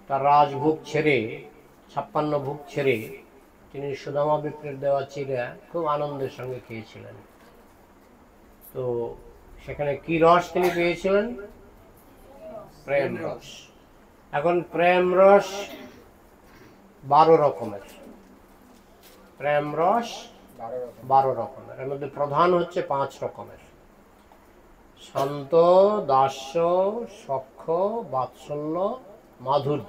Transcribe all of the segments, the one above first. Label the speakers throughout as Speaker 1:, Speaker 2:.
Speaker 1: তার রাজভোগ ছেড়ে 56 ভোগ ছেড়ে তিনি সুদামা বিপ্রের দেওয়া চিড়া খুব আনন্দের সঙ্গে খেয়েছিলেন। তো সেখানে কি রস তিনি পেয়েছিলেন? প্রেম রস। এখন প্রেম রস 12 রকমের, প্রেম রস 12 রকমের। এর মধ্যে প্রধান হচ্ছে 5 রকমের: শান্ত, দাস্য, সখ্য, বাৎসল্য, মাধুর্য।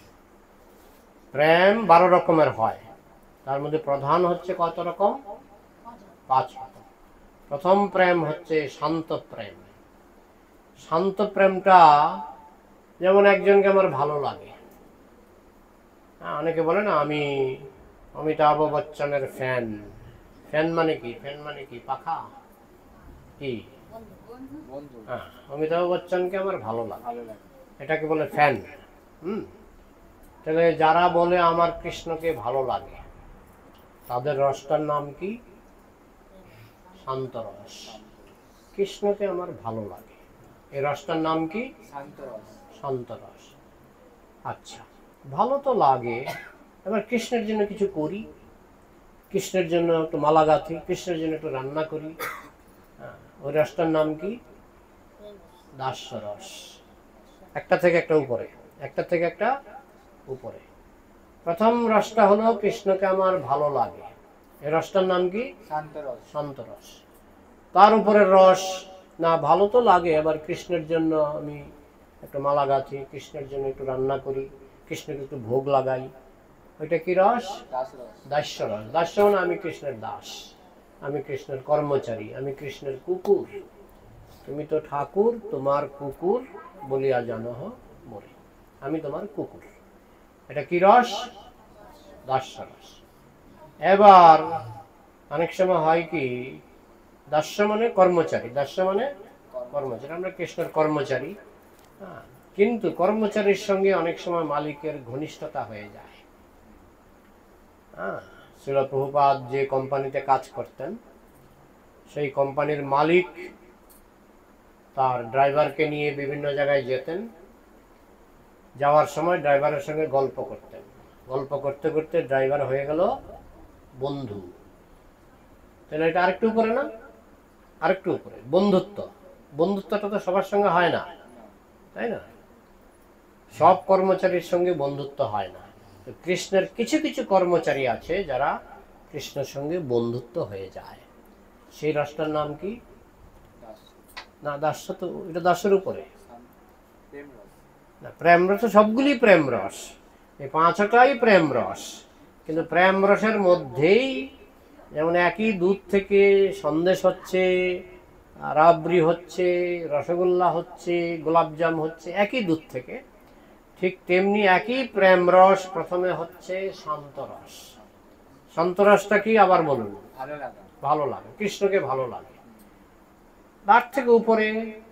Speaker 1: প্রেম 12 রকমের হয়, তার মধ্যে প্রধান হচ্ছে কত রকম? 5 রকম। প্রথম প্রেম হচ্ছে শান্ত প্রেম। শান্ত প্রেমটা যেমন একজনকে আমার ভালো লাগে, অনেকে বলে না আমি অমিতাভ বচ্চনের ফ্যান। ফ্যান মানে কি? ফ্যান মানে কি? পাখা কি? হ্যাঁ, অমিতাভ বচ্চনকে আমার ভালো লাগে, এটাকে বলে ফ্যান। তাহলে যারা বলে আমার কৃষ্ণকে ভালো লাগে, তাদের রসটার নাম কি? শান্ত রস। কৃষ্ণকে আমার ভালো লাগে, এই রসটার নাম কি? শান্ত রস। আচ্ছা, ভালো তো লাগে, এবার কৃষ্ণের জন্য কিছু করি, কৃষ্ণের জন্য একটু মালা গাঁথি, কৃষ্ণের জন্য একটু রান্না করি, ওই রসটার নাম কি? দাস্য রস। একটা থেকে একটা উপরে, একটা থেকে একটা উপরে। প্রথম রসটা হলো কৃষ্ণকে আমার ভালো লাগে, এই রসটার নাম কি? শান্ত রস। তার উপরের রস, না ভালো তো লাগে, আবার কৃষ্ণের জন্য আমি একটু মালা গাঁথি, কৃষ্ণের জন্য একটু রান্না করি, কৃষ্ণকে একটু ভোগ লাগাই, ওইটা কি রস? দাস্য রস। দাস্য মানে আমি কৃষ্ণের দাস, আমি কৃষ্ণের কর্মচারী, আমি কৃষ্ণের কুকুর। তুমি তো ঠাকুর, তোমার কুকুর বলিয়া জানো মোরে, আমি তোমার কুকুর। এটা কি রস? দাস্য রস। এবার অনেক সময় হয় কি, দাস্য মানে কর্মচারী, দাস্য মানে কর্মচারী, আমরা কৃষ্ণের কর্মচারী। কিন্তু কর্মচারীর সঙ্গে অনেক সময় মালিকের ঘনিষ্ঠতা হয়ে যায়। শ্রীল প্রভুপাদ যে কোম্পানিতে কাজ করতেন, সেই কোম্পানির মালিক তার ড্রাইভারকে নিয়ে বিভিন্ন জায়গায় যেতেন, যাওয়ার সময় ড্রাইভারের সঙ্গে গল্প করতেন, গল্প করতে করতে ড্রাইভার হয়ে গেল বন্ধু। তাহলে এটা আরেকটু উপরে না? আরেকটু উপরে বন্ধুত্ব। বন্ধুত্বটা তো সবার সঙ্গে হয় না, তাই না? সব কর্মচারীর সঙ্গে বন্ধুত্ব হয় না। কৃষ্ণের কিছু কিছু কর্মচারী আছে যারা কৃষ্ণের সঙ্গে বন্ধুত্ব হয়ে যায়, সেই রসটার নাম কি? না, দাস্য তো, এটা দাস্যের উপরে না। প্রেম রস সবগুলি প্রেম রস, এই 5টাই প্রেম রস। কিন্তু প্রেম রসের মধ্যেই যেমন একই দুধ থেকে সন্দেশ হচ্ছে, রাবড়ি হচ্ছে, রসগোল্লা হচ্ছে, গোলাপজাম হচ্ছে, একই দুধ থেকে, ঠিক তেমনি একই প্রেম রস প্রথমে হচ্ছে শান্ত রস। শান্ত রসটা কি আবার বলুন? ভালো লাগে, কৃষ্ণকে ভালো লাগে। তার থেকে উপরে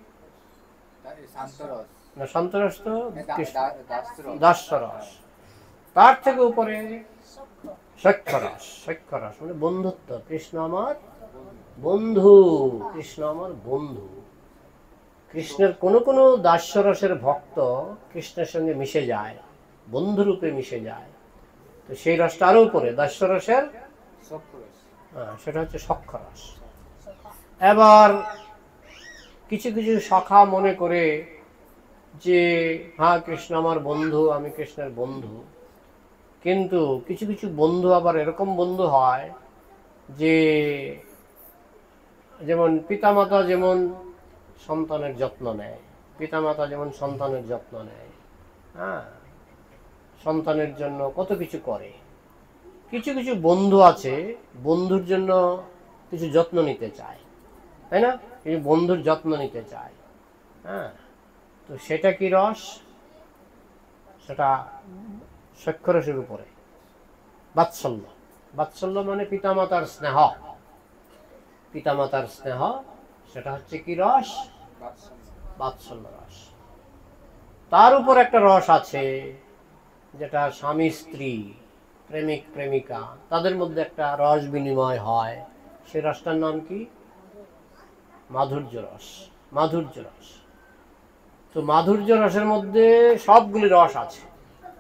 Speaker 1: না, শান্ত রস তো দাস্য রস। তার থেকে উপরে সখ্য রস। সখ্য রস মানে বন্ধুত্ব, কৃষ্ণ আমার বন্ধু, কৃষ্ণ আমার বন্ধু। কৃষ্ণের কোন কোন দাস্য রসের ভক্ত কৃষ্ণের সঙ্গে মিশে যায়, বন্ধুরূপে মিশে যায়, তো সেই রসটা আরো উপরে, দাস্য রসের সেটা হচ্ছে সখ্য রস। এবার কিছু কিছু সখা মনে করে যে হ্যাঁ কৃষ্ণ আমার বন্ধু, আমি কৃষ্ণের বন্ধু। কিন্তু কিছু কিছু বন্ধু আবার এরকম বন্ধু হয় যে, যেমন পিতামাতা যেমন সন্তানের যত্ন নেয়, পিতামাতা যেমন সন্তানের যত্ন নেয়, সন্তানের জন্য কত কিছু করে। কিছু কিছু বন্ধু আছে বন্ধুর জন্য কিছু যত্ন নিতে চায়, তাই না? এই বন্ধুর যত্ন নিতে চায়, তো সেটা কি রস? সেটা সখ্য রসের উপরে বাৎসল্য। বাৎসল্য মানে পিতামাতার স্নেহ, পিতামাতার স্নেহ, সেটা হচ্ছে কি রস? বাৎসল্য রস। তার উপর একটা রস আছে যেটা স্বামী স্ত্রী, প্রেমিক প্রেমিকা, তাদের মধ্যে একটা রস বিনিময় হয়, সেই রসটার নাম কি? মাধুর্য রস। মাধুর্য রস। তো মাধুর্য রসের মধ্যে সবগুলি রস আছে,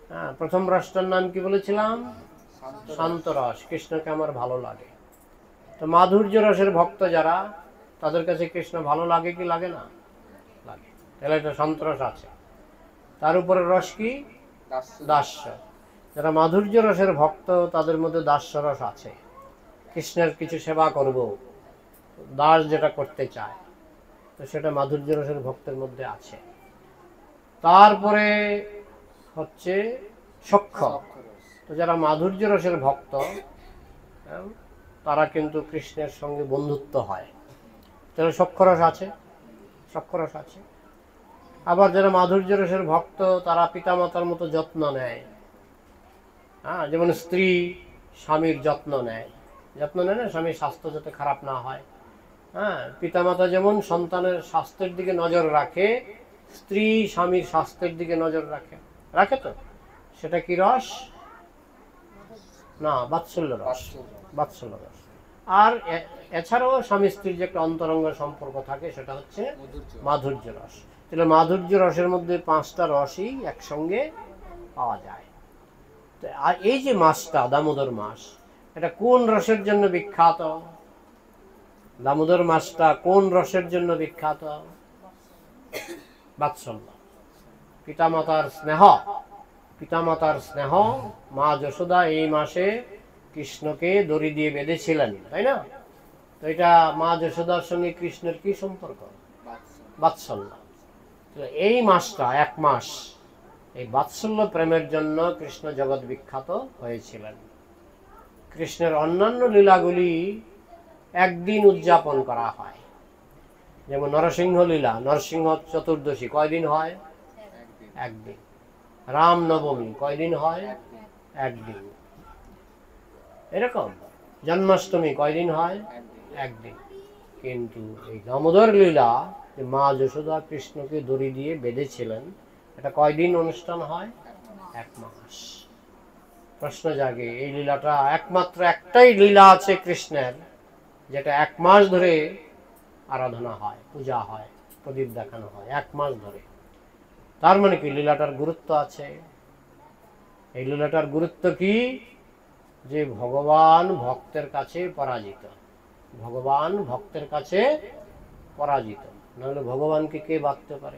Speaker 1: হ্যাঁ, প্রথম রসটার নাম কি বলেছিলাম? শান্ত রস। কৃষ্ণকে আমার ভালো লাগে। তো মাধুর্য রসের ভক্ত যারা, তাদের কাছে কৃষ্ণ ভালো লাগে কি লাগে না? লাগে। তাহলে এটা শান্ত রস আছে। তার উপরে রস কি? দাস্য। যারা মাধুর্য রসের ভক্ত, তাদের মধ্যে দাস্য রস আছে। কৃষ্ণের কিছু সেবা করব, দাস যেটা করতে চায়, তো সেটা মাধুর্য রসের ভক্তের মধ্যে আছে। তারপরে হচ্ছে সখ্য। তো যারা মাধুর্য রসের ভক্ত, তারা কিন্তু কৃষ্ণের সঙ্গে বন্ধুত্ব হয়, তাহলে সখ্যরস আছে, সখ্যরস আছে। আবার যারা মাধুর্য রসের ভক্ত, তারা পিতামাতার মতো যত্ন নেয়। হ্যাঁ, যেমন স্ত্রী স্বামীর যত্ন নেয়, যত্ন নেয় না, স্বামীর স্বাস্থ্য যাতে খারাপ না হয়। হ্যাঁ, পিতামাতা যেমন সন্তানের স্বাস্থ্যের দিকে নজর রাখে, স্ত্রী স্বামীর স্বাস্থ্যের দিকে নজর রাখে, রাখে তো। সেটা কি রস? না, বাৎসল্য রস, বাৎসল্য রস। আর এছাড়াও স্বামী স্ত্রীর যে একটা অন্তরঙ্গ সম্পর্ক থাকে, সেটা হচ্ছে মাধুর্য রস। তাহলে মাধুর্য রসের মধ্যে 5টা রসই একসঙ্গে পাওয়া যায়। আর এই যে মাসটা, দামোদর মাস, এটা কোন রসের জন্য বিখ্যাত? দামোদর মাসটা কোন রসের জন্য বিখ্যাত? বাৎসল্য, পিতামাতার স্নেহ। পিতামাতার স্নেহ। মা যশোদা এই মাসে কৃষ্ণকে দড়ি দিয়ে বেঁধেছিলেন, তাই না? তো এটা মা যশোদার সঙ্গে কৃষ্ণের কি সম্পর্ক? বাৎসল্য। এই মাসটা, 1 মাস, এই বাৎসল্য প্রেমের জন্য কৃষ্ণ জগৎ বিখ্যাত হয়েছিলেন। কৃষ্ণের অন্যান্য লীলাগুলি একদিন উদযাপন করা হয়, যেমন নরসিংহ লীলা, নরসিংহ চতুর্দশী কয়দিন হয়? একদিন। রাম নবমী কয়দিন হয়? একদিন। এরকম জন্মাষ্টমী কয়দিন হয়? একদিন। কিন্তু এই দামোদর লীলা, যে মা যশোদা কৃষ্ণকে দড়ি দিয়ে বেঁধেছিলেন, এটা কয়দিন অনুষ্ঠান হয়? 1 মাস। প্রশ্ন জাগে, এই লীলাটা একমাত্র একটাই লীলা আছে কৃষ্ণের, যেটা 1 মাস ধরে আরাধনা হয়, পূজা হয়, প্রদীপ দেখানো হয় 1 মাস ধরে। তার মানে কি লীলাটার গুরুত্ব আছে। এই লীলাটার গুরুত্ব কি? যে ভগবান ভক্তের কাছে পরাজিত, ভগবান ভক্তের কাছে পরাজিত। নাহলে ভগবানকে কে বাঁধতে পারে?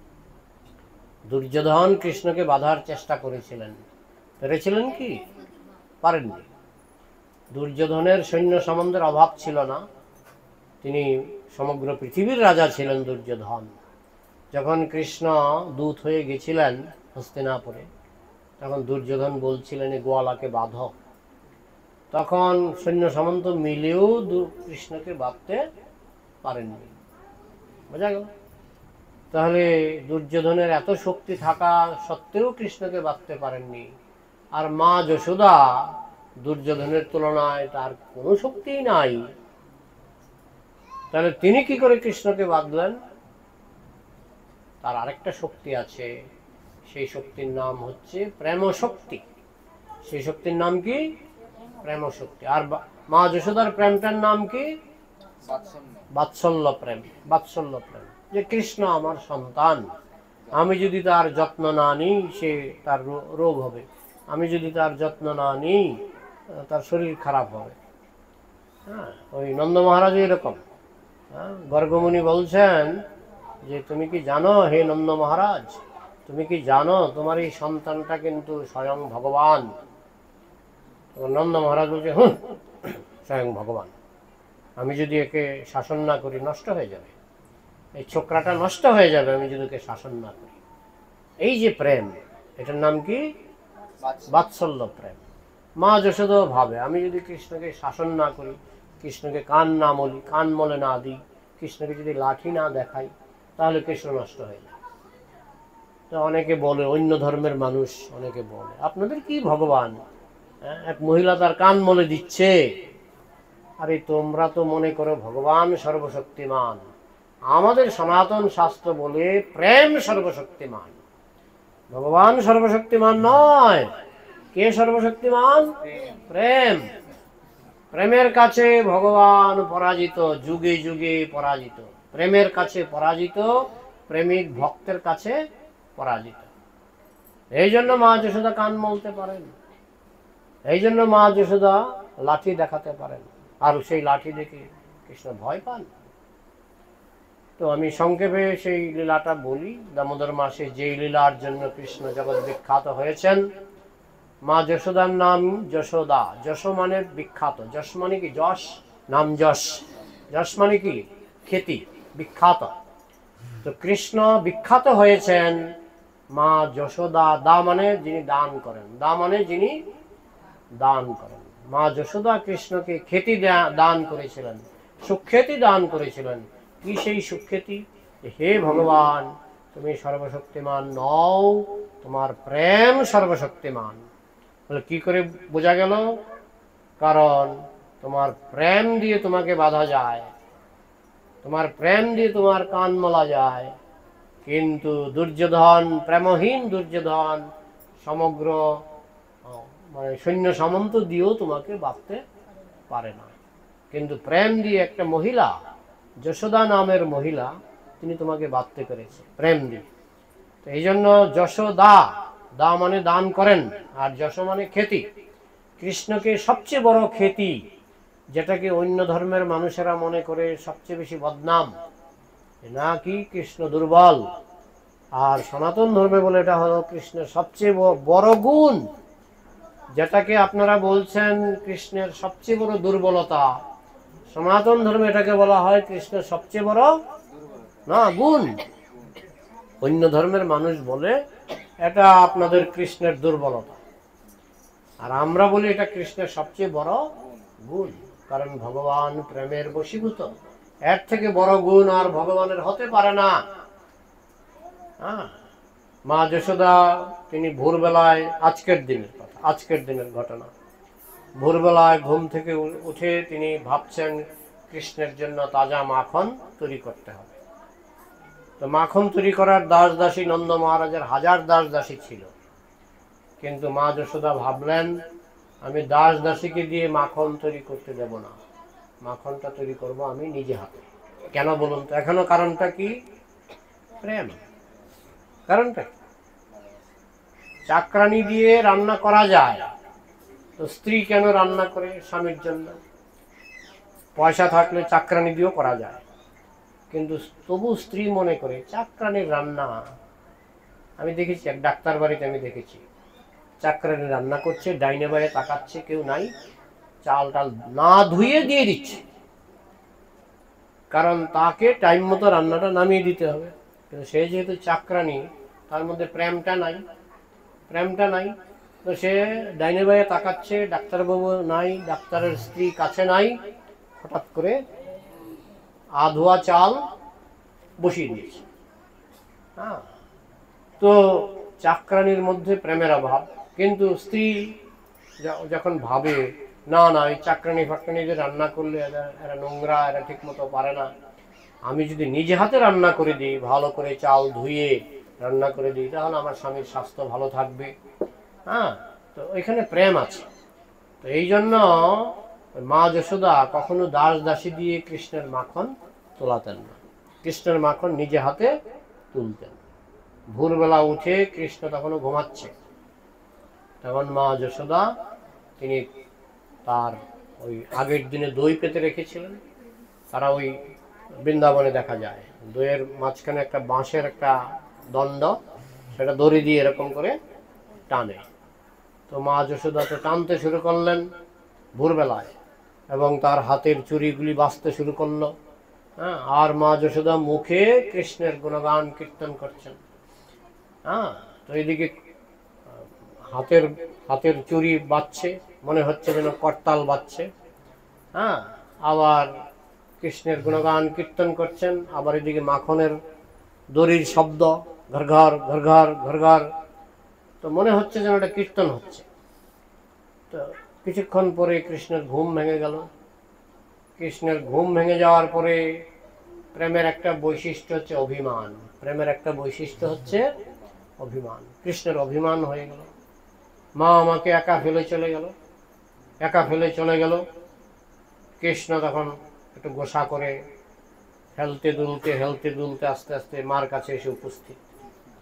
Speaker 1: দুর্যোধন কৃষ্ণকে বাঁধার চেষ্টা করেছিলেন, পেরেছিলেন কি? পারেননি। দুর্যোধনের সৈন্য সামন্তের অভাব ছিল না, তিনি সমগ্র পৃথিবীর রাজা ছিলেন দুর্যোধন। যখন কৃষ্ণ দূত হয়ে গেছিলেন হস্তিনাপুরে, তখন দুর্যোধন বলছিলেন গোয়ালাকে বাঁধো। তখন সৈন্য সামন্ত মিলেও কৃষ্ণকে বাঁধতে পারেননি। বোঝা গেল? তাহলে দুর্যোধনের এত শক্তি থাকা সত্ত্বেও কৃষ্ণকে বাঁধতে পারেননি। আর মা যশোদা, দুর্যোধনের তুলনায় তার কোনো শক্তিই নাই, তাহলে তিনি কি করে কৃষ্ণকে বাঁধলেন? তার আরেকটা শক্তি আছে, সেই শক্তির নাম হচ্ছে প্রেম শক্তি। সেই শক্তির নাম কি? প্রেম শক্তি। আর মা যশোদার প্রেমটার নাম কি? বাৎসল্য প্রেম। বাৎসল্য প্রেম, যে কৃষ্ণ আমার সন্তান, আমি যদি তার যত্ন না নিই সে তার রোগ হবে, আমি যদি তার যত্ন না নিই তার শরীর খারাপ হবে। হ্যাঁ, ওই নন্দ মহারাজ এরকম। হ্যাঁ, গর্গমুনি বলছেন যে তুমি কি জানো হে নন্দ মহারাজ, তুমি কি জানো তোমার এই সন্তানটা কিন্তু স্বয়ং ভগবান? নন্দ মহারাজ বলছে, স্বয়ং ভগবান, আমি যদি একে শাসন না করি নষ্ট হয়ে যাবে, এই ছোকরাটা নষ্ট হয়ে যাবে আমি যদি একে শাসন না করি। এই যে প্রেম, এটার নাম কি? বাৎসল্য প্রেম। মা যশোদা ভাবে, আমি যদি কৃষ্ণকে শাসন না করি, কৃষ্ণকে কান মলে না দিই, কৃষ্ণকে যদি লাঠি না দেখাই, তাহলে কৃষ্ণ নষ্ট হয়ে যায়। তো অনেকে বলে, অন্য ধর্মের মানুষ অনেকে বলে, আপনাদের কি ভগবান, এক মহিলা তার কান মলে দিচ্ছে। আরে তোমরা তো মনে করো ভগবান সর্বশক্তিমান, আমাদের সনাতন শাস্ত্র বলে প্রেম সর্বশক্তিমান, ভগবান সর্বশক্তিমান নয়। কে সর্বশক্তিমান? প্রেম। প্রেমের কাছে ভগবান পরাজিত, যুগে যুগে পরাজিত। প্রেমের কাছে পরাজিত, প্রেমিক ভক্তের কাছে পরাজিত। এই জন্য মা যশোদা কান মলতে পারেন, এই জন্য মা যশোদা লাঠি দেখাতে পারেন, আর সেই লাঠি দেখে কৃষ্ণ ভয় পান। তো আমি সংক্ষেপে সেই লীলাটা বলি। দামোদর মাসে যেই লীলার জন্য কৃষ্ণ জগৎ বিখ্যাত হয়েছেন, মা যশোদার নাম যশোদা। যশ মানে বিখ্যাত, যশ মানে কি? যশ, নাম যশ। যশ মানে কি? খ্যাতি, বিখ্যাত। তো কৃষ্ণ বিখ্যাত হয়েছেন মা যশোদা। দা মানে যিনি দান করেন, দা মানে যিনি দান করেন। মা যশোদা কৃষ্ণকে খ্যাতি দান করেছিলেন, সুখ্যাতি দান করেছিলেন। কি সেই সুখ্যাতি? হে ভগবান, তুমি সর্বশক্তিমান নও, তোমার প্রেম সর্বশক্তিমান। বলে কি করে বোঝা গেল? কারণ তোমার প্রেম দিয়ে তোমাকে বাঁধা যায়, তোমার প্রেম দিয়ে তোমার কান মলা যায়, কিন্তু দুর্যোধন, প্রেমহীন দুর্যোধন সমগ্র মানে সৈন্য সামন্ত দিয়েও তোমাকে বাঁধতে পারে না। কিন্তু প্রেম দিয়ে একটা মহিলা, যশোদা নামের মহিলা, তিনি তোমাকে বাঁধতে পেরেছে প্রেম দিয়ে। তো এই জন্য যশোদা, দা মানে দান করেন, আর যশ মানে খ্যাতি। কৃষ্ণকে সবচেয়ে বড় খ্যাতি, যেটাকে অন্য ধর্মের মানুষেরা মনে করে সবচেয়ে বেশি বদনাম, নাকি কৃষ্ণ দুর্বল, আর সনাতন ধর্মে বলে এটা হলো কৃষ্ণের সবচেয়ে বড় গুণ। যেটাকে আপনারা বলছেন কৃষ্ণের সবচেয়ে বড় দুর্বলতা, সনাতন ধর্মে এটাকে বলা হয় কৃষ্ণের সবচেয়ে বড় না গুণ। অন্য ধর্মের মানুষ বলে এটা আপনাদের কৃষ্ণের দুর্বলতা, আর আমরা বলি এটা কৃষ্ণের সবচেয়ে বড় গুণ। কারণ ভগবান প্রেমের বশীভূত, এর থেকে বড় গুণ আর ভগবানের হতে পারে না। মা যশোদা তিনি ভোরবেলায়, আজকের দিনের কথা, আজকের দিনের ঘটনা, ভোরবেলায় ঘুম থেকে উঠে তিনি ভাবছেন কৃষ্ণের জন্য তাজা মাখন তৈরি করতে হবে। তো মাখন তৈরি করার দাস দাসী নন্দ মহারাজের হাজার দাস দাসী ছিল, কিন্তু মা যশোদা ভাবলেন আমি দাস দাসীকে দিয়ে মাখন তৈরি করতে দেব না, মাখনটা তৈরি করব আমি নিজে হাতে। কেন বলুন তো? এখনো কারণটা কি? প্রেম। কারণটা চাকরানি দিয়ে রান্না করা যায়, তো স্ত্রী কেন রান্না করে স্বামীর জন্য? পয়সা থাকলে চাকরানি দিয়েও করা যায়, কিন্তু তবু স্ত্রী মনে করে চাকরানির রান্না। আমি দেখেছি এক ডাক্তার বাড়িতে, আমি দেখেছি চাকরানি রান্না করছে, ডাইনে বাইরে তাকাচ্ছে, কেউ নাই, চাল টাল না ধুয়ে দিয়ে দিচ্ছে, কারণ তাকে টাইম মতো রান্নাটা নামিয়ে দিতে হবে। কিন্তু সে যেহেতু চাকরানি, তার মধ্যে প্রেমটা নাই, প্রেমটা নাই। তো সে ডাইনে বাইরে তাকাচ্ছে, ডাক্তারবাবু নাই, ডাক্তারের স্ত্রী কাছে নাই, হঠাৎ করে আধোয়া চাল বসিয়ে দিয়েছে। তো চাকরানির মধ্যে প্রেমের অভাব। কিন্তু স্ত্রী যখন ভাবে না না, এই চাকরানি ফাকরানি যে রান্না করলে এরা নোংরা, এরা ঠিক মতো পারে না, আমি যদি নিজে হাতে রান্না করে দিই, ভালো করে চাল ধুয়ে রান্না করে দিই, তাহলে আমার স্বামীর স্বাস্থ্য ভালো থাকবে। তো এখানে প্রেম আছে। তো এই জন্য মা যশোদা কখনো দাস দাসী দিয়ে কৃষ্ণের মাখন তোলাতেন না, কৃষ্ণের মাখন নিজে হাতে তুলতেন। ভোরবেলা উঠে কৃষ্ণ তখনও ঘুমাচ্ছে, তখন মা যশোদা তিনি তার ওই আগের দিনে দই পেতে রেখেছিলেন। তারা ওই বৃন্দাবনে দেখা যায় দইয়ের মাঝখানে একটা বাঁশের একটা দণ্ড, সেটা দড়ি দিয়ে এরকম করে টানে। তো মা যশোদা তো টানতে শুরু করলেন ভোরবেলায়, এবং তার হাতের চুড়িগুলি বাজতে শুরু করলো। আর মা যশোদা মুখে কৃষ্ণের গুণগান কীর্তন করছেন। তো এইদিকে হাতের চুড়ি বাজছে, মনে হচ্ছে যেন করতাল বাজছে। আবার কৃষ্ণের গুণগান কীর্তন করছেন, আবার এদিকে মাখনের দড়ির শব্দ, ঘর ঘর ঘর ঘর ঘর ঘর। তো মনে হচ্ছে যেন এটা কীর্তন হচ্ছে। তো কিছুক্ষণ পরে কৃষ্ণের ঘুম ভেঙে গেল। কৃষ্ণের ঘুম ভেঙে যাওয়ার পরে প্রেমের একটা বৈশিষ্ট্য হচ্ছে অভিমান। প্রেমের একটা বৈশিষ্ট্য হচ্ছে অভিমান। কৃষ্ণের অভিমান হয়ে গেল, মা আমাকে একা ফেলে চলে গেল, একা ফেলে চলে গেল। কৃষ্ণ তখন একটু গোসা করে হেলতে দুলতে আস্তে আস্তে মার কাছে এসে উপস্থিত।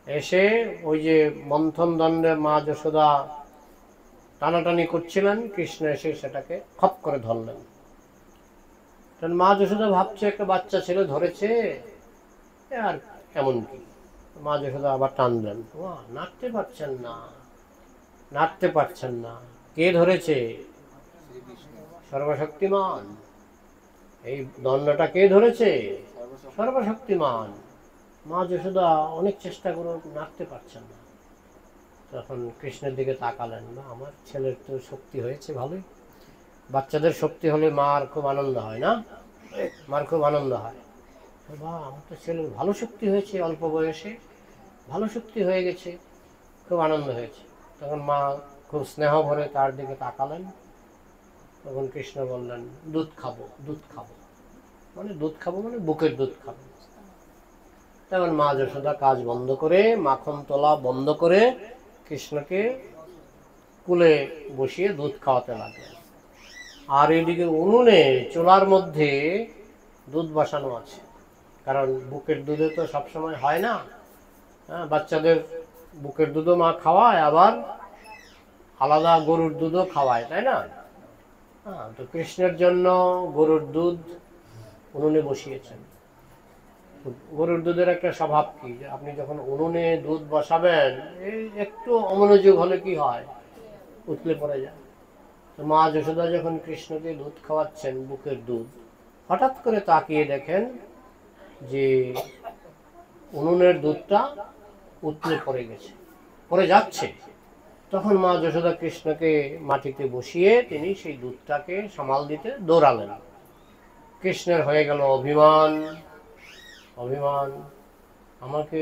Speaker 1: এসে ওই যে মন্থন দণ্ডে মা যশোদা টানাটানি করছিলেন, কৃষ্ণ এসে সেটাকে খপ করে ধরলেন। মা যশোদা ভাবছে একটা বাচ্চা ছেলে ধরেছে, আর এমন কি, মা যশোদা আবার টানলেন, নাড়তে পারছেন না, নাড়তে পারছেন না। কে ধরেছে? সর্বশক্তিমান। এই দণ্ডটা কে ধরেছে? সর্বশক্তিমান। মা যশোদা অনেক চেষ্টা করে নাড়তে পারছেন না। তখন কৃষ্ণের দিকে তাকালেন, না আমার ছেলের তো শক্তি হয়েছে ভালোই। বাচ্চাদের শক্তি হলে মার খুব আনন্দ হয় না? মার খুব আনন্দ হয়, বাহ আমার তো ছেলের ভালো শক্তি হয়েছে, অল্প বয়সে ভালো শক্তি হয়ে গেছে, খুব আনন্দ হয়েছে। তখন মা খুব স্নেহ ভরে তার দিকে তাকালেন। তখন কৃষ্ণ বললেন, দুধ খাবো, দুধ খাবো। মানে দুধ খাবো মানে বুকের দুধ খাবো। তখন মা যশোদা কাজ বন্ধ করে, মাখন তোলা বন্ধ করে কৃষ্ণকে কুলে বসিয়ে দুধ খাওয়াতে লাগলেন। আর এদিকে উনুনে চুলার মধ্যে দুধ বসানো আছে, কারণ বুকের দুধে তো সবসময় হয় না। হ্যাঁ, বাচ্চাদের বুকের দুধও মা খাওয়ায়, আবার আলাদা গরুর দুধও খাওয়ায়, তাই না? হ্যাঁ, তো কৃষ্ণের জন্য গরুর দুধ উনুনে বসিয়েছেন। গরুর দুধের একটা স্বভাব কি, যে আপনি যখন উনুনে দুধ বসাবেন, এই একটু অমনোযোগ হলে কি হয়, উতলে পড়ে যায়। তো মা যশোদা যখন কৃষ্ণকে দুধ খাওয়াচ্ছেন, বুকের দুধ, হঠাৎ করে তাকিয়ে দেখেন যে উনুনের দুধটা উতলে পড়ে গেছে, পড়ে যাচ্ছে। তখন মা যশোদা কৃষ্ণকে মাটিতে বসিয়ে তিনি সেই দুধটাকে সামাল দিতে দৌড়ালেন। কৃষ্ণের হয়ে গেল অভিমান, অভিমান, আমাকে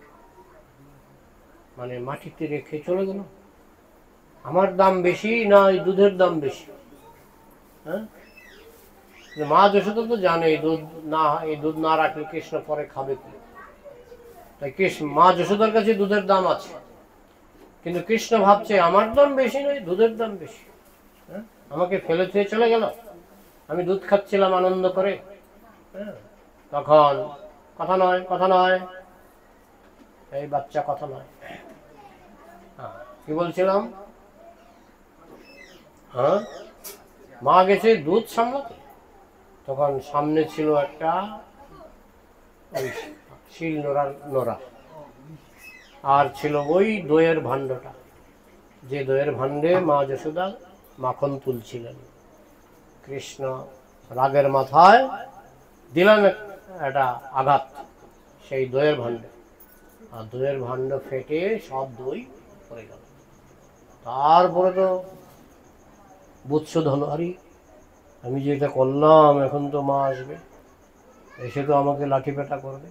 Speaker 1: মানে মাটিতে রেখে চলে গেল, আমার দাম বেশি না এই দুধের দাম বেশি? হ্যাঁ, মা যশোদা তো জানে এই দুধ না রাখলে কৃষ্ণ পরে খাবে কি। তাই কৃষ্ণ, মা যশোদার কাছে দুধের দাম আছে, কিন্তু কৃষ্ণ ভাবছে আমার দাম বেশি নয়, দুধের দাম বেশি। হ্যাঁ, আমাকে ফেলে থুয়ে চলে গেল, আমি দুধ খাচ্ছিলাম আনন্দ করে। হ্যাঁ, তখন কথা নয়, কথা নয়, এই বাচ্চা কথা নয়। হ্যাঁ, কি বলছিলাম? হ্যাঁ, মা গেছে দুধ সামলাতে। তখন সামনে ছিল একটা ওই শিল নোড়া, আর ছিল ওই দইয়ের ভাণ্ডটা, যে দইয়ের ভাণ্ডে মা যশোদা মাখন তুলছিলেন। কৃষ্ণ রাগের মাথায় দিলেন একটা আঘাত সেই দইয়ের ভাণ্ডে, আর দইয়ের ভাণ্ড ফেটে সব দই পড়ে গেল। তারপরে তো বুৎসুদ হলো, আরে আমি যে এটা করলাম, এখন তো মা আসবে, এসে তো আমাকে লাঠি পেটা করবে।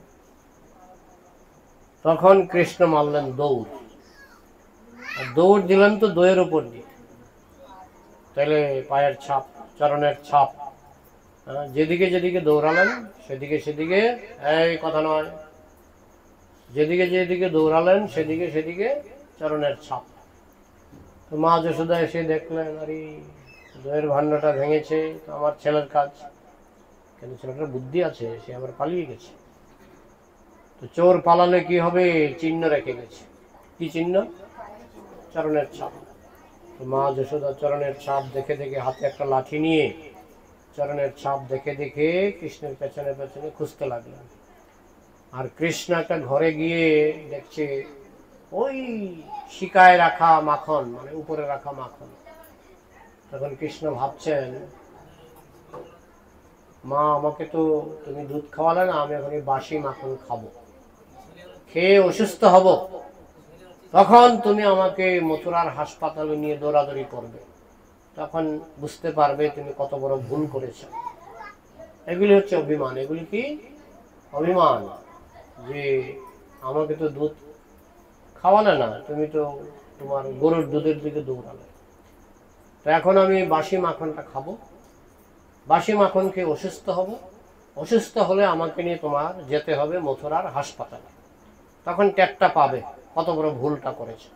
Speaker 1: তখন কৃষ্ণ মারলেন দৌড়, আর দৌড় দিলেন তো দইয়ের উপর দিয়ে, তাহলে পায়ের ছাপ, চরণের ছাপ, যেদিকে যেদিকে দৌড়ালেন সেদিকে সেদিকে, এই কথা নয়, যেদিকে যেদিকে দৌড়ালেন সেদিকে সেদিকে চরণের ছাপ। তো মা যশোদা এসে দেখলেন, আরে দইয়ের ভাণ্ডটা ভেঙেছে, তো আমার ছেলের কাজ, কিন্তু ছেলেটার বুদ্ধি আছে, সে আবার পালিয়ে গেছে। তো চোর পালালে কি হবে, চিহ্ন রেখে গেছে। কি চিহ্ন? চরণের ছাপ। তো মা যশোদা চরণের ছাপ দেখে দেখে, হাতে একটা লাঠি নিয়ে চরণের ছাপ দেখে দেখে কৃষ্ণের পেছনে পেছনে খুঁজতে লাগলেন। আর কৃষ্ণ একটা ঘরে গিয়ে দেখছে ওই শিকায় রাখা মাখন, মানে উপরে রাখা মাখন। তখন কৃষ্ণ ভাবছেন, মা আমাকে তো তুমি দুধ খাওয়ালে না, আমি এখন বাসি মাখন খাবো, খেয়ে অসুস্থ হব, তখন তুমি আমাকে মথুরার হাসপাতালে নিয়ে দৌড়াদৌড়ি করবে, তখন বুঝতে পারবে তুমি কত বড় ভুল করেছ। এগুলি হচ্ছে অভিমান। এগুলি কি? অভিমান, যে আমাকে তো দুধ খাওয়ালে না, তুমি তো তোমার গরুর দুধের দিকে দৌড়ালে, তো এখন আমি বাসি মাখনটা খাবো, বাসি মাখন খেয়ে অসুস্থ হব, অসুস্থ হলে আমাকে নিয়ে তোমার যেতে হবে মথুরার হাসপাতালে, তখন টেরটা পাবে কত বড় ভুলটা করেছে।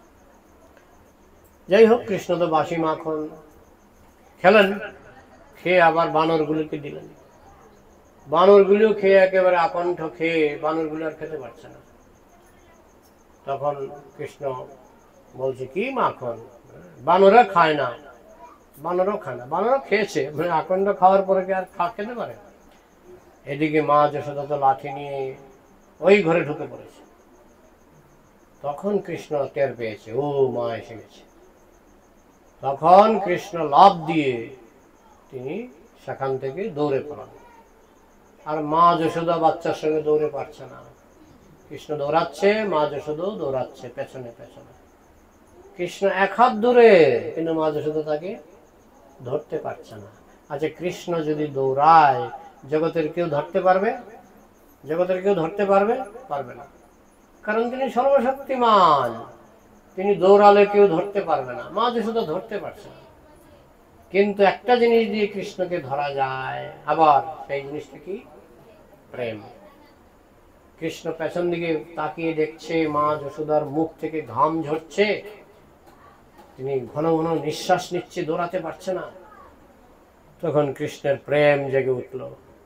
Speaker 1: যাই হোক, কৃষ্ণ তো বাসি মাখন খেলেন, খেয়ে আবার বানরগুলিকে দিলেন। বানরগুলিও খেয়ে একেবারে আকণ্ঠ খেয়ে, বানরগুলি আর খেতে পারছে না। তখন কৃষ্ণ বলছে কি মাখন, বানরা খায় না, বানরও খায় না, বানরও খেয়েছে, মানে আকন্দ খাওয়ার পরে কি আর খেতে পারে? এদিকে মা যশোদা তো লাঠি নিয়ে ওই ঘরে ঢুকে পড়েছে। তখন কৃষ্ণ টের পেয়েছে ও মা এসে গেছে। তখন কৃষ্ণ লাফ দিয়ে তিনি সেখান থেকে দৌড়ে পড়ান। আর মা যশোদা বাচ্চার সঙ্গে দৌড়ে পারছে না। কৃষ্ণ দৌড়াচ্ছে, মা যশোদাও দৌড়াচ্ছে পেছনে পেছনে। কৃষ্ণ এক হাত দূরে, কিন্তু মা যশোদা তাকে ধরতে পারছে না। আচ্ছা, কৃষ্ণ যদি দৌড়ায়, জগতের কেউ ধরতে পারবে? জগতের কেউ ধরতে পারবে? পারবে না, কারণ তিনি সর্বশক্তিমান। তিনি দৌড়ালে কেউ ধরতে পারবে না। মা যশোদা ধরতে পারছে না। কিন্তু একটা জিনিস দিয়ে কৃষ্ণকে ধরা যায়, আবার সেই জিনিসটা কি? প্রেম। কৃষ্ণ পেছন দিকে তাকিয়ে দেখছে মা যশোদার মুখ থেকে ঘাম ঝরছে, তিনি ঘন ঘন নিঃশ্বাস নিচ্ছে, দৌড়াতে পারছে না। তখন কৃষ্ণের প্রেম জেগে উঠল,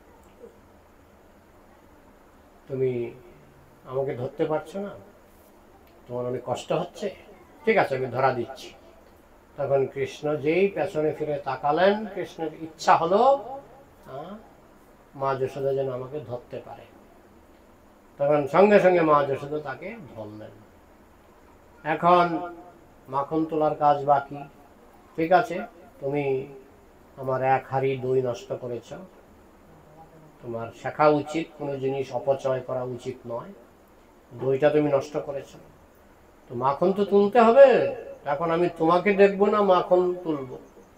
Speaker 1: তুমি আমাকে ধরতে পারছো না, তোমার অনেক কষ্ট হচ্ছে, ঠিক আছে আমি ধরা দিচ্ছি। তখন কৃষ্ণ যেই পেছনে ফিরে তাকালেন, কৃষ্ণের ইচ্ছা হলো মা যশোদা যেন আমাকে ধরতে পারে। তখন সঙ্গে সঙ্গে মা যশোদা তাকে ধরলেন। এখন মাখন তোলার কাজ বাকি। ঠিক আছে, তুমি আমার এক হাঁড়ি দই নষ্ট করেছ, তোমার শেখা উচিত, কোনো জিনিস অপচয় করা উচিত নয়, দইটা তুমি নষ্ট করেছ, তো মাখন তো তুলতে হবে। এখন আমি তোমাকে দেখবো না, মাখন তুলবো।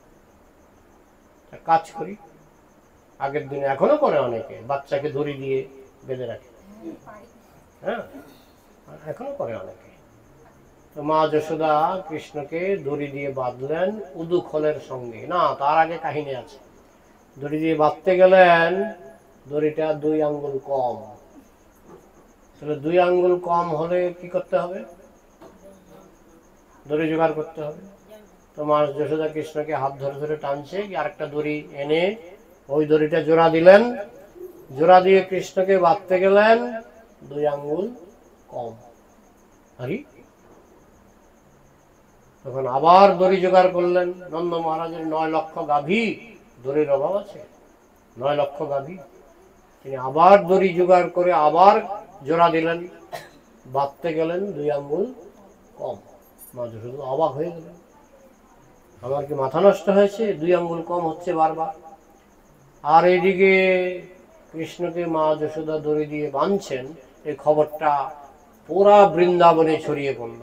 Speaker 1: কাজ করি, আগের দিনে এখনো করে অনেকে, বাচ্চাকে দড়ি দিয়ে বেঁধে রাখে, হ্যাঁ এখনো করে অনেকে। তো মা যশোদা কৃষ্ণকে দড়ি দিয়ে বাঁধলেন উদুখলের সঙ্গে। না, তার আগে কাহিনী আছে। দড়ি দিয়ে বাঁধতে গেলেন, দড়িটা 2 আঙ্গুল কম। তাহলে 2 আঙ্গুল কম হলে কি করতে হবে? দড়ি জোগাড় করতে হবে। তো মা যশোদা কৃষ্ণকে হাত ধরে ধরে টানছে, আরেকটা দড়ি এনে ওই দড়িটা জোড়া দিলেন। জোড়া দিয়ে কৃষ্ণকে বাঁধতে গেলেন, 2 আঙ্গুল কম। আরে তখন আবার দড়ি জোগাড় করলেন। নন্দ মহারাজের 9 লক্ষ গাভী, দড়ির অভাব আছে? 9 লক্ষ গাভী। তিনি আবার দড়ি জোগাড় করে আবার জোড়া দিলেন, বাঁধতে গেলেন, 2 আঙ্গুল কম। মা যশোদা অবাক হয়ে গেলেন, আমার কি মাথা নষ্ট হয়েছে? 2 আঙ্গুল কম হচ্ছে বারবার। আর এদিকে কৃষ্ণকে মা যশোদা দড়ি দিয়ে বাঁধছেন, এই খবরটা পুরা বৃন্দাবনে ছড়িয়ে পড়ল।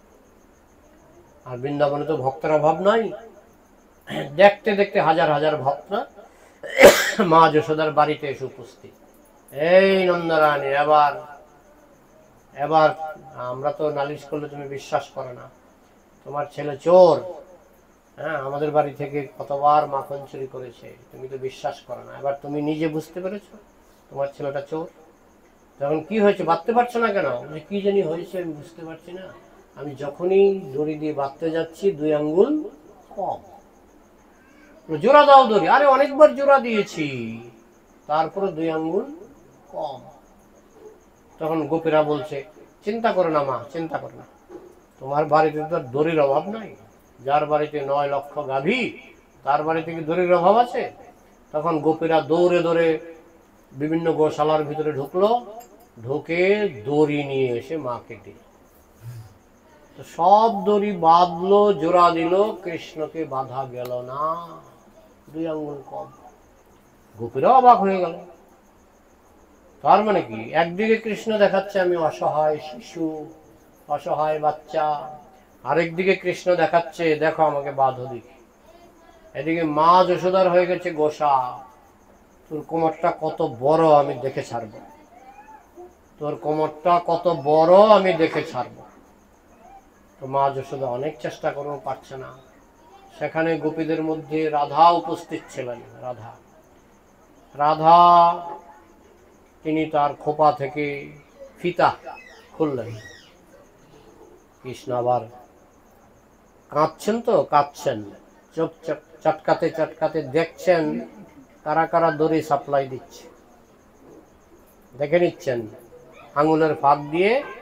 Speaker 1: আর বৃন্দাবনে তো ভক্তের অভাব নাই। দেখতে দেখতে হাজার হাজার ভক্তরা মা যশোদার বাড়িতে এসে উপস্থিত। এই নন্দরানী, এবার এবার আমরা তো নালিশ করলে তুমি বিশ্বাস করো না, তোমার ছেলে চোর, হ্যাঁ আমাদের বাড়ি থেকে কতবার মাখন চুরি করেছে, তুমি তো বিশ্বাস করো না, এবার তুমি নিজে বুঝতে পেরেছো তোমার ছেলেটা চোর। তখন কি হয়েছে, বাঁধতে পারছো না কেন? কি জানি হয়েছে, আমি বুঝতে পারছি না, আমি যখনই দড়ি দিয়ে বাঁধতে যাচ্ছি 2 আঙ্গুল কম। জোড়া দাও দড়ি। আরে অনেকবার জোড়া দিয়েছি, তারপরে 2 আঙ্গুল কম। তখন গোপীরা বলছে, চিন্তা করো না মা, চিন্তা করো না, তোমার বাড়িতে তো দড়ির অভাব নাই। যার বাড়িতে 9 লক্ষ গাভী, তার বাড়িতে কি দড়ির অভাব আছে? তখন গোপীরা দৌড়ে দৌড়ে বিভিন্ন গোশালার ভিতরে ঢুকলো, ঢুকে দড়ি নিয়ে এসে মাকে দিল। তো সব দড়ি বাঁধলো, জোড়া দিল, কৃষ্ণকে বাঁধা গেল না, 2 আঙ্গুল কম। গোপীরা অবাক হয়ে গেল। তার মানে কি, একদিকে কৃষ্ণ দেখাচ্ছে আমি অসহায় শিশু, অসহায় বাচ্চা, আরেকদিকে কৃষ্ণ দেখাচ্ছে দেখো আমাকে বাঁধো দেখি। এদিকে মা যশোদার হয়ে গেছে গোসা, তোর কোমরটা কত বড় আমি দেখে ছাড়বো, তোর কোমরটা কত বড় আমি দেখে ছাড়বো। তো মা যশোদা অনেক চেষ্টা করেও পারছে না। সেখানে গোপীদের মধ্যে রাধা উপস্থিত ছিলেন। রাধা রাধা তিনি তার খোপা থেকে ফিতা খুললেন। কৃষ্ণ আবার কাঁদছেন, তো কাঁদছেন, চোখ চটকাতে চটকাতে দেখছেন কারা কারা দড়ি সাপ্লাই দিচ্ছে, দেখে নিচ্ছেন। আঙুলের ফাঁক দিয়ে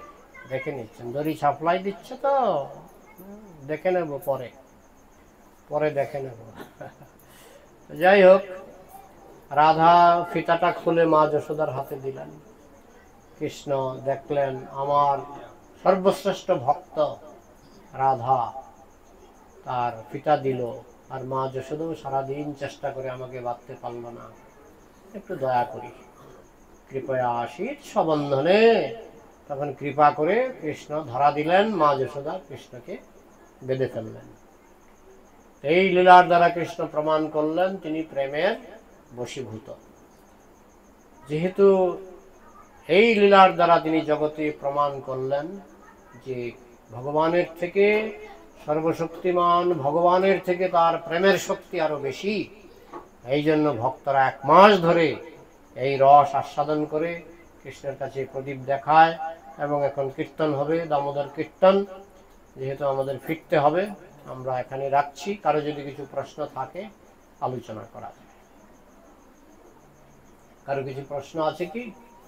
Speaker 1: দেখে নিচ্ছেন, দড়ি সাপ্লাই দিচ্ছে তো, দেখে নেব পরে, পরে দেখে নেব। যাই হোক, রাধা ফিতাটা খুলে মা যশোদার হাতে দিলেন। কৃষ্ণ দেখলেন আমার সর্বশ্রেষ্ঠ ভক্ত রাধা তার ফিতা দিল, আর মা যশোদাও সারাদিন চেষ্টা করে আমাকে বাঁধতে পারল না, একটু দয়া করি, কৃপয়া আশীত সবন্ধনে। তখন কৃপা করে কৃষ্ণ ধরা দিলেন, মা যশোদা কৃষ্ণকে বেঁধে ফেললেন। এই লীলার দ্বারা কৃষ্ণ প্রমাণ করলেন তিনি প্রেমের বশীভূত। যেহেতু এই লীলার দ্বারা তিনি জগতে প্রমাণ করলেন যে ভগবানের থেকে, সর্বশক্তিমান ভগবানের থেকে তার প্রেমের শক্তি আরো বেশি, এই জন্য ভক্তরা 1 মাস ধরে এই রস আস্বাদন করে কৃষ্ণের কাছে প্রদীপ দেখায়। এবং এখন কীর্তন হবে, দামোদর কীর্তন। যেহেতু আমাদের ফিরতে হবে, আমরা এখানে রাখছি। কারো যদি কিছু প্রশ্ন থাকে আলোচনা করা যায়। কারো কিছু প্রশ্ন আছে কি?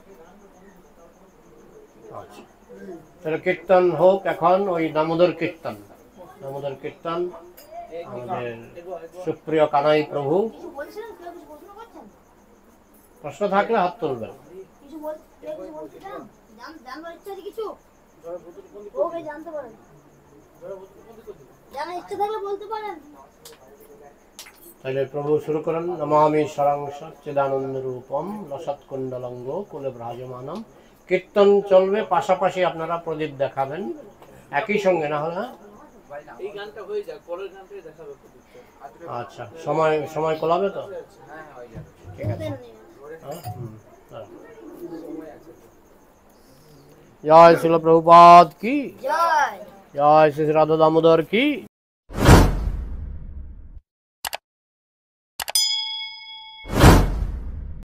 Speaker 1: আচ্ছা, তাহলে কীর্তন হোক এখন, ওই দামোদর কীর্তন। দামোদর কীর্তন আমাদের সুপ্রিয় কানাই প্রভু। প্রশ্ন থাকলে হাত তুলবেন। তাহলে প্রভু শুরু করেন। নমামি সরংস চিদানন্দ রূপম লসৎকুণ্ডলঙ্গ কুলে ব্রাজমানম। কীর্তন চলবে, পাশাপাশি আপনারা প্রদীপ দেখাবেন একই সঙ্গে, না হলে? আচ্ছা, সময় কোলাবে তো? ঠিক আছে। জয় শিল প্রভুপাদ কি জয়, জয় শ্রী রাধা দামোদর কি।